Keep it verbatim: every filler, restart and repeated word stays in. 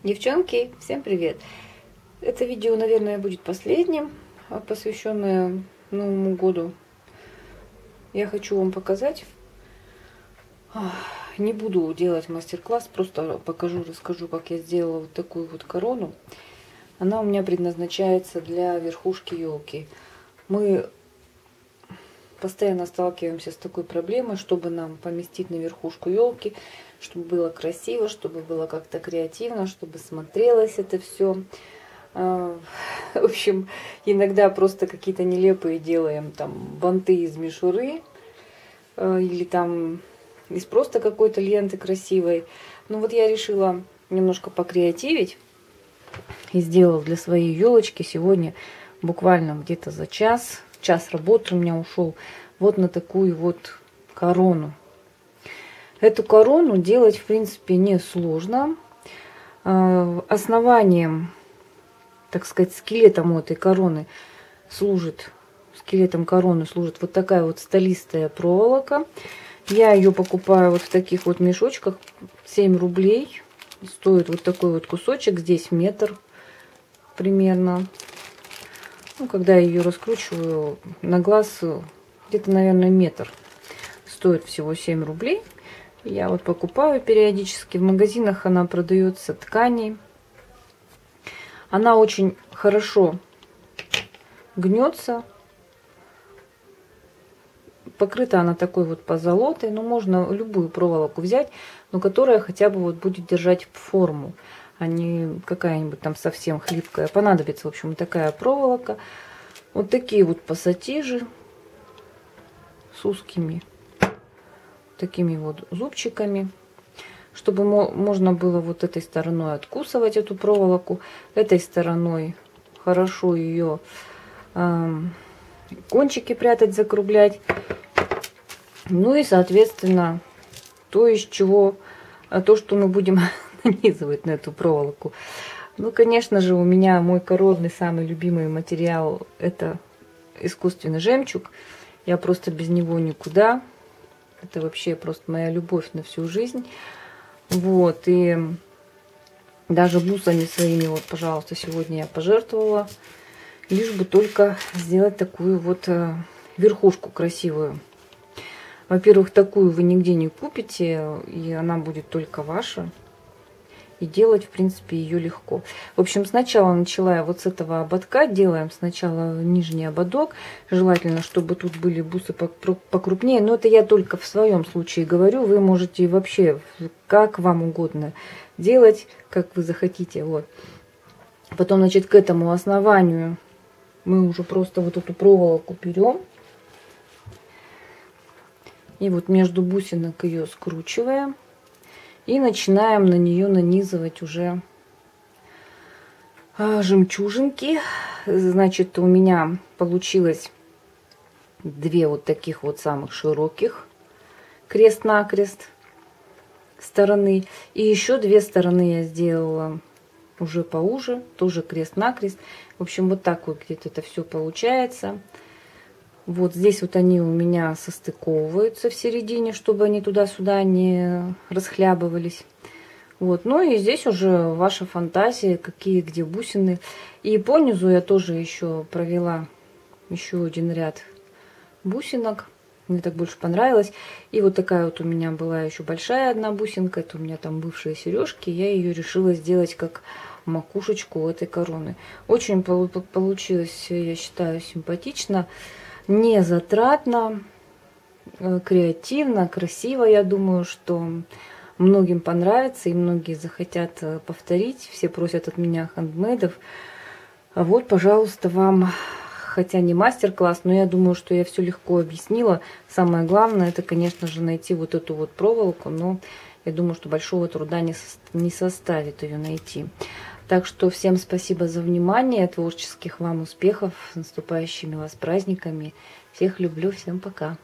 Девчонки, всем привет! Это видео, наверное, будет последним, посвященное Новому году. Я хочу вам показать. Не буду делать мастер-класс, просто покажу, расскажу, как я сделала вот такую вот корону. Она у меня предназначается для верхушки елки. Мы постоянно сталкиваемся с такой проблемой, чтобы нам поместить на верхушку елки, чтобы было красиво, чтобы было как-то креативно, чтобы смотрелось это все. В общем, иногда просто какие-то нелепые делаем там банты из мишуры или там из просто какой-то ленты красивой. Ну вот я решила немножко покреативить и сделала для своей елочки сегодня буквально где-то за час. Час работы у меня ушел вот на такую вот корону. Эту корону делать, в принципе, не сложно. Основанием, так сказать, скелетом у этой короны служит, скелетом короны служит вот такая вот столистая проволока. Я ее покупаю вот в таких вот мешочках, семь рублей. Стоит вот такой вот кусочек, здесь метр примерно. Ну, когда я ее раскручиваю на глаз, где-то, наверное, метр. Стоит всего семь рублей. Я вот покупаю периодически. В магазинах она продается тканей. Она очень хорошо гнется. Покрыта она такой вот позолотой. Но можно любую проволоку взять, но которая хотя бы вот будет держать форму, а не какая-нибудь там совсем хлипкая. Понадобится, в общем, такая проволока. Вот такие вот пассатижи с узкими такими вот зубчиками, чтобы можно было вот этой стороной откусывать эту проволоку, этой стороной хорошо ее э, кончики прятать, закруглять. Ну и, соответственно, то, из чего, то, что мы будем нанизывать на эту проволоку. Ну, конечно же, у меня мой коронный самый любимый материал — это искусственный жемчуг. Я просто без него никуда. Это вообще просто моя любовь на всю жизнь. Вот, и даже бусами своими, вот, пожалуйста, сегодня я пожертвовала, лишь бы только сделать такую вот верхушку красивую. Во-первых, такую вы нигде не купите, и она будет только ваша. И делать, в принципе, ее легко. В общем, сначала начала я вот с этого ободка. Делаем сначала нижний ободок. Желательно, чтобы тут были бусы покрупнее. Но это я только в своем случае говорю. Вы можете вообще как вам угодно делать, как вы захотите. Вот. Потом, значит, к этому основанию мы уже просто вот эту проволоку берем. И вот между бусинок ее скручиваем. И начинаем на нее нанизывать уже жемчужинки. Значит, у меня получилось две вот таких вот самых широких крест-накрест стороны. И еще две стороны я сделала уже поуже, тоже крест-накрест. В общем, вот так вот где-то это все получается. Вот здесь вот они у меня состыковываются в середине, чтобы они туда-сюда не расхлябывались. Вот. Ну и здесь уже ваша фантазия, какие где бусины. И по низу я тоже еще провела еще один ряд бусинок. Мне так больше понравилось. И вот такая вот у меня была еще большая одна бусинка. Это у меня там бывшие сережки. Я ее решила сделать как макушечку этой короны. Очень получилось, я считаю, симпатично. Не затратно, креативно, красиво. Я думаю, что многим понравится и многие захотят повторить. Все просят от меня хендмейдов. Вот, пожалуйста, вам, хотя не мастер-класс, но я думаю, что я все легко объяснила. Самое главное, это, конечно же, найти вот эту вот проволоку, но я думаю, что большого труда не, со, не составит ее найти. Так что всем спасибо за внимание, творческих вам успехов, с наступающими вас праздниками. Всех люблю, всем пока.